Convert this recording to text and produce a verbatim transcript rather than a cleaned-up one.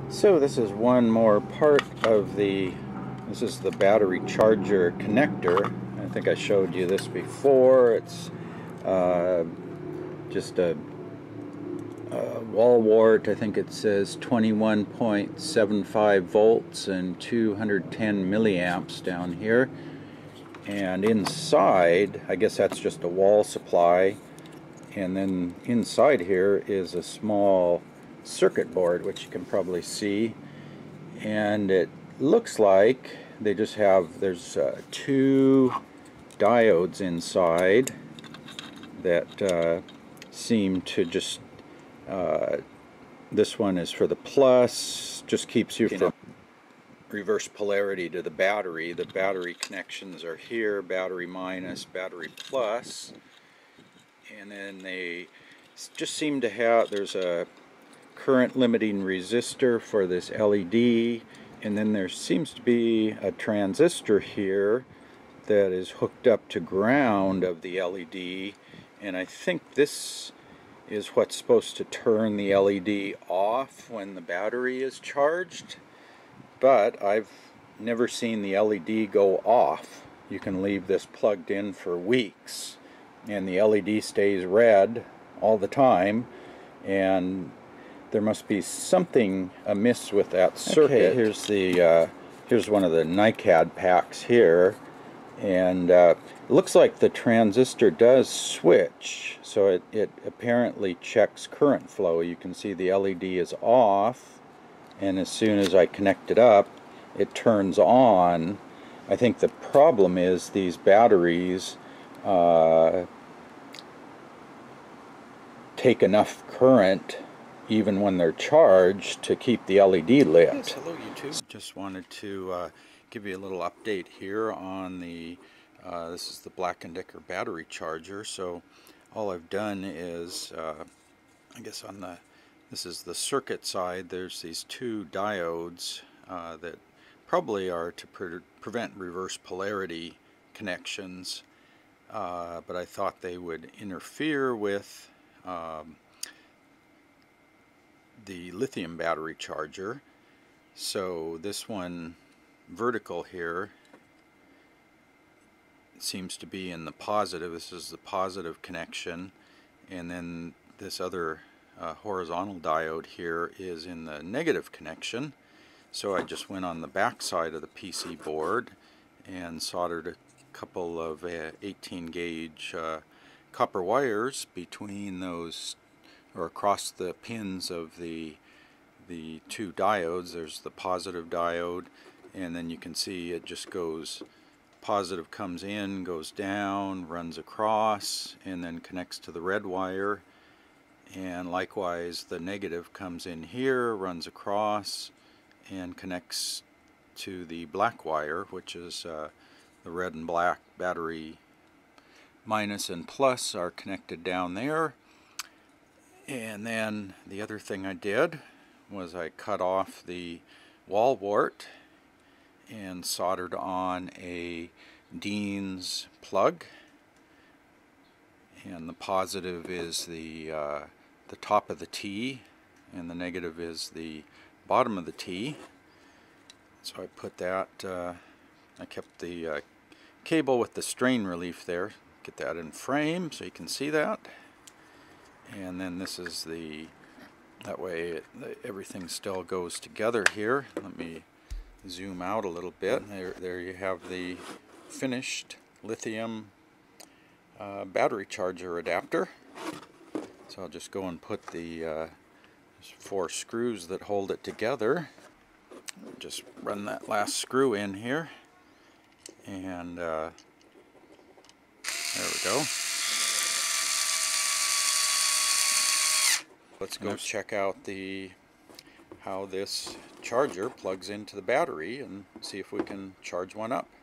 So this is one more part of the, this is the battery charger connector. I think I showed you this before. It's uh, just a, a wall wart. I think it says twenty-one point seven five volts and two hundred ten milliamps down here. And inside, I guess that's just a wall supply. And then inside here is a small circuit board, which you can probably see, and it looks like they just have, there's uh, two diodes inside that uh, seem to just, uh, this one is for the plus, just keeps you from reverse polarity to the battery. The battery connections are here, battery minus, battery plus, and then they just seem to have, there's a current limiting resistor for this L E D, and then there seems to be a transistor here that is hooked up to ground of the L E D, and I think this is what's supposed to turn the L E D off when the battery is charged, but I've never seen the L E D go off. You can leave this plugged in for weeks and the L E D stays red all the time, and there must be something amiss with that circuit. Okay, here's the uh, here's one of the NiCad packs here, and uh, it looks like the transistor does switch, so it, it apparently checks current flow. You can see the L E D is off, and as soon as I connect it up, it turns on. I think the problem is these batteries uh, take enough current even when they're charged to keep the L E D lit. Yes, hello YouTube. Just wanted to uh, give you a little update here on the, uh, this is the Black and Decker battery charger. So all I've done is, uh, I guess on the, this is the circuit side, there's these two diodes uh, that probably are to pre prevent reverse polarity connections, uh, but I thought they would interfere with um, the lithium battery charger. So this one vertical here seems to be in the positive. This is the positive connection, and then this other uh, horizontal diode here is in the negative connection. So I just went on the back side of the P C board and soldered a couple of uh, eighteen gauge uh, copper wires between those, or across the pins of the the two diodes. There's the positive diode, and then you can see it just goes, positive comes in, goes down, runs across, and then connects to the red wire, and likewise the negative comes in here, runs across, and connects to the black wire, which is uh, the red and black battery minus and plus are connected down there. And then the other thing I did was I cut off the wall wart and soldered on a Dean's plug, and the positive is the uh, the top of the T, and the negative is the bottom of the T. So I put that, uh, I kept the uh, cable with the strain relief there, get that in frame so you can see that. And then this is the, that way it, everything still goes together here. Let me zoom out a little bit. There, there you have the finished lithium uh, battery charger adapter. So I'll just go and put the uh, four screws that hold it together. Just run that last screw in here, and uh, there we go. Let's go check out the how this charger plugs into the battery and see if we can charge one up.